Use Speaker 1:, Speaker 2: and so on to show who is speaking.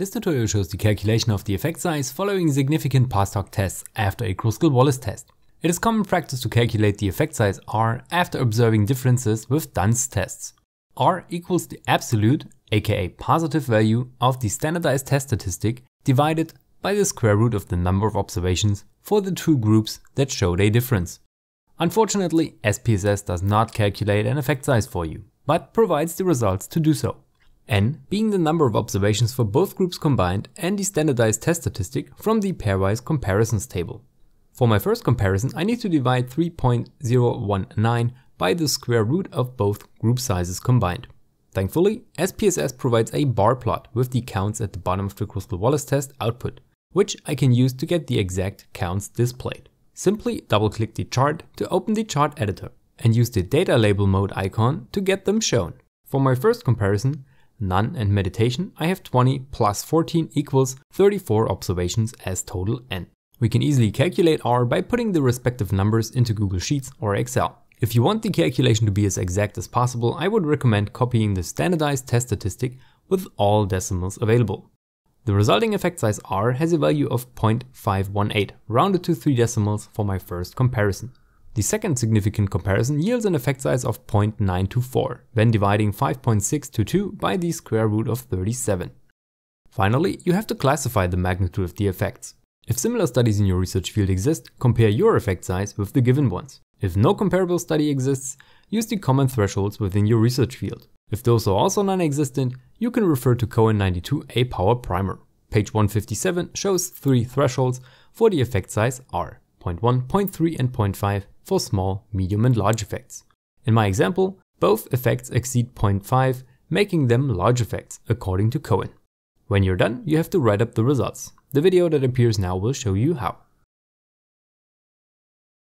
Speaker 1: This tutorial shows the calculation of the effect size following significant post-hoc tests after a Kruskal Wallis-test. It is common practice to calculate the effect size R after observing differences with dunce tests. R equals the absolute, aka positive value of the standardized test statistic divided by the square root of the number of observations for the two groups that showed a difference. Unfortunately, SPSS does not calculate an effect size for you, but provides the results to do so. N being the number of observations for both groups combined and the standardized test statistic from the pairwise comparisons table. For my first comparison, I need to divide 3.019 by the square root of both group sizes combined. Thankfully, SPSS provides a bar plot with the counts at the bottom of the Kruskal Wallis-test output, which I can use to get the exact counts displayed. Simply double-click the chart to open the chart editor and use the data label mode icon to get them shown. For my first comparison, none and meditation, I have 20 plus 14 equals 34 observations as total N. We can easily calculate R by putting the respective numbers into Google Sheets or Excel. If you want the calculation to be as exact as possible, I would recommend copying the standardized test statistic with all decimals available. The resulting effect size R has a value of 0.518, rounded to 3 decimals for my first comparison. The second significant comparison yields an effect size of 0.924, when dividing 5.622 by the square root of 37. Finally, you have to classify the magnitude of the effects. If similar studies in your research field exist, compare your effect size with the given ones. If no comparable study exists, use the common thresholds within your research field. If those are also non-existent, you can refer to Cohen 92, a power primer. Page 157 shows 3 thresholds for the effect size R, 0.1, 0.3 and 0.5 for small, medium and large effects. In my example, both effects exceed 0.5, making them large effects, according to Cohen. When you're done, you have to write up the results. The video that appears now will show you how.